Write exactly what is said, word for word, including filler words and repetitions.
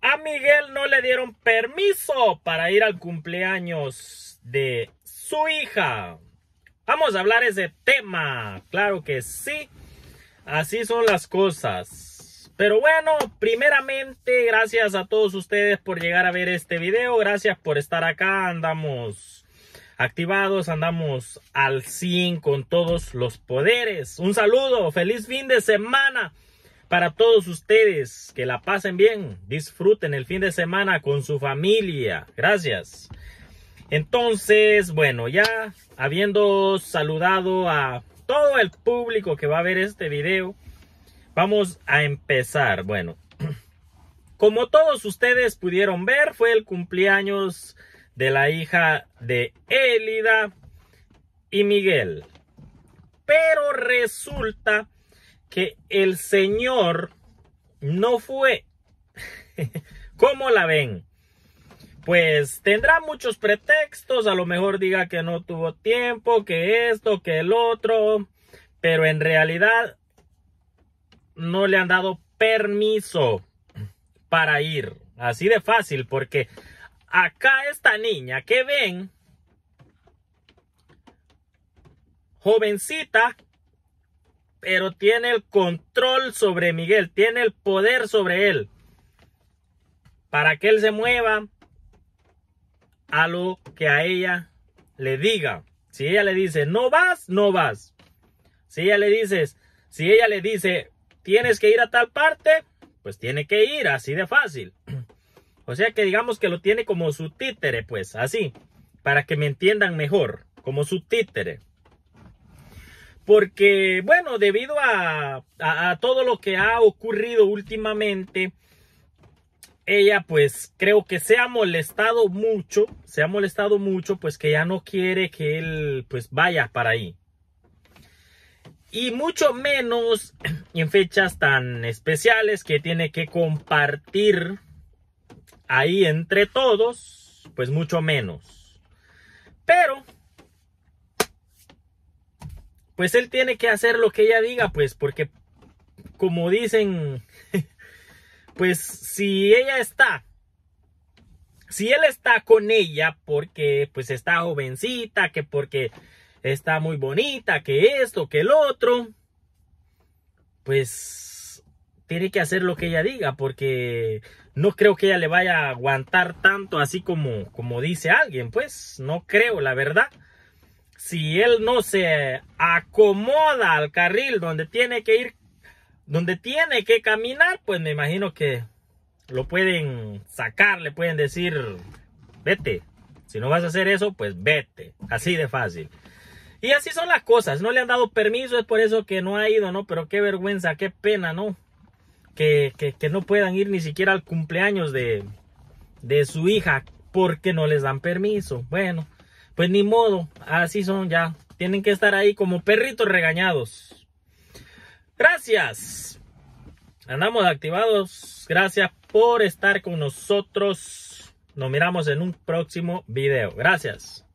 A Miguel no le dieron permiso para ir al cumpleaños de su hija. Vamos a hablar de ese tema. Claro que sí. Así son las cosas. Pero bueno, primeramente, gracias a todos ustedes por llegar a ver este video. Gracias por estar acá. Andamos activados, andamos al cien con todos los poderes. Un saludo, feliz fin de semana para todos ustedes. Que la pasen bien, disfruten el fin de semana con su familia. Gracias. Entonces, bueno, ya habiendo saludado a todo el público que va a ver este video, vamos a empezar. Bueno, como todos ustedes pudieron ver, fue el cumpleaños de la hija de Elida y Miguel. Pero resulta que el señor no fue. ¿Cómo la ven? Pues tendrá muchos pretextos, a lo mejor diga que no tuvo tiempo, que esto, que el otro, pero en realidad no le han dado permiso para ir, así de fácil, porque acá esta niña que ven, jovencita, pero tiene el control sobre Miguel, tiene el poder sobre él, para que él se mueva a lo que a ella le diga. Si ella le dice no vas, no vas. Si ella le dice, si ella le dice tienes que ir a tal parte, pues tiene que ir, así de fácil. O sea que digamos que lo tiene como su títere, pues así, para que me entiendan mejor, como su títere. Porque bueno, debido a, a, a todo lo que ha ocurrido últimamente, ella pues creo que se ha molestado mucho, se ha molestado mucho, pues que ya no quiere que él pues vaya para ahí. Y mucho menos en fechas tan especiales que tiene que compartir ahí entre todos, pues mucho menos. Pero pues él tiene que hacer lo que ella diga, pues porque como dicen, pues si ella está, si él está con ella porque pues está jovencita, que porque está muy bonita, que esto, que el otro, pues tiene que hacer lo que ella diga, porque no creo que ella le vaya a aguantar tanto así como, como dice alguien, pues no creo, la verdad. Si él no se acomoda al carril donde tiene que ir, donde tiene que caminar, pues me imagino que lo pueden sacar, le pueden decir, vete. Si no vas a hacer eso, pues vete. Así de fácil. Y así son las cosas. No le han dado permiso, es por eso que no ha ido, ¿no? Pero qué vergüenza, qué pena, ¿no? Que, que, que no puedan ir ni siquiera al cumpleaños de, de su hija porque no les dan permiso. Bueno, pues ni modo. Así son ya. Tienen que estar ahí como perritos regañados. Gracias. Andamos activados. Gracias por estar con nosotros. Nos miramos en un próximo video. Gracias.